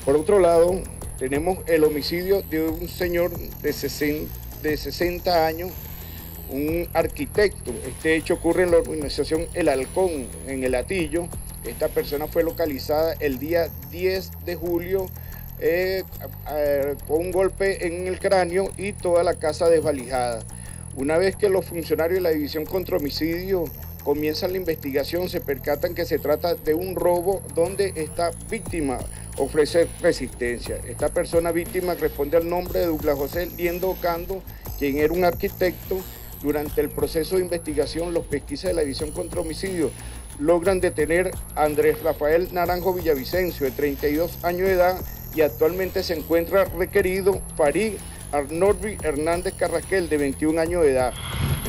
Por otro lado, tenemos el homicidio de un señor de 60 años, un arquitecto. Este hecho ocurre en la urbanización El Halcón, en El Hatillo. Esta persona fue localizada el día 10 de julio con un golpe en el cráneo y toda la casa desvalijada. Una vez que los funcionarios de la División contra Homicidio comienzan la investigación, se percatan que se trata de un robo donde esta víctima ofrece resistencia. Esta persona víctima responde al nombre de Douglas José Liendo Ocando, quien era un arquitecto. Durante el proceso de investigación, los pesquisas de la División contra Homicidio logran detener a Andrés Rafael Naranjo Villavicencio, de 32 años de edad, y actualmente se encuentra requerido Farid Arnoldi Hernández Carrasquel, de 21 años de edad.